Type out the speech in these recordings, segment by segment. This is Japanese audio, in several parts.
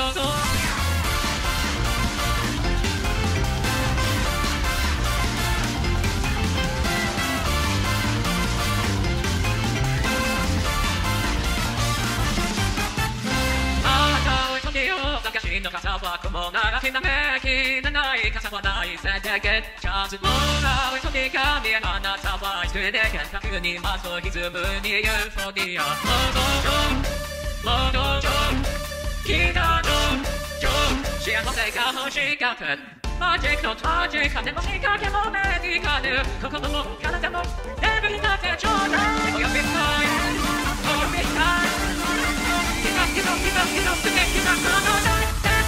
どうぞの傘は雲ならひらめきのない傘はないせてけチャンスもない時が見えあなたは一人で幻覚にまず歪むにユーフォディアもどきだの幸せが欲しかったマジックのマジックでも仕掛けもメディカル心も体もレベルになってちょうだいお呼びたいお呼びたいキラキラキラキラすげえキラこの大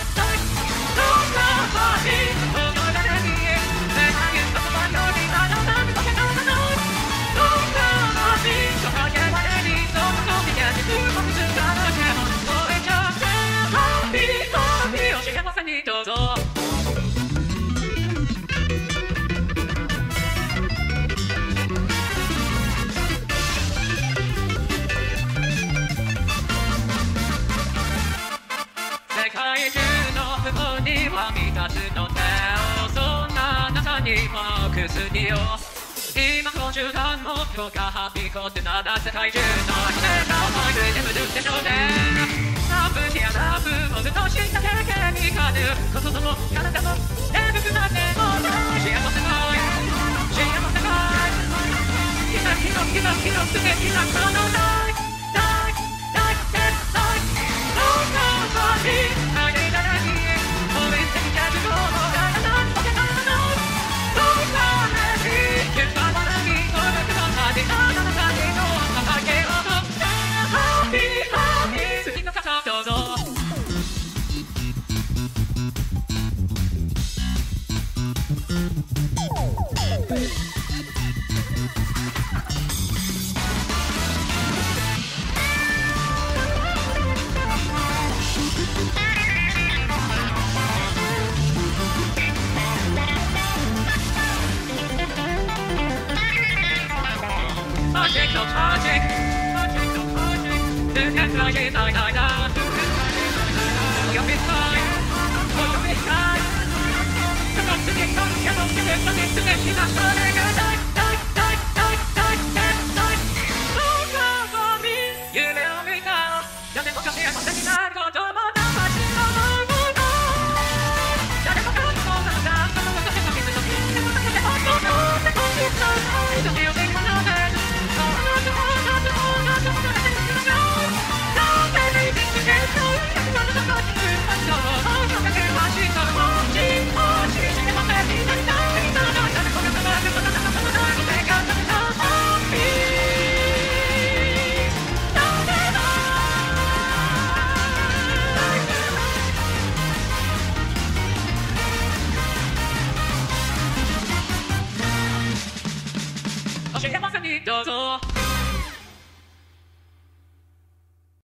今この中間目標がはびこってなら世界中の人が思いついてむるでしょうねラブヒアラブもずっとした経験にかる心も体も眠くなっても幸せない幸せないキラキラキラキラすげキラこの大ローカーパーティーあげたらに応援してみたいと思うLet's go.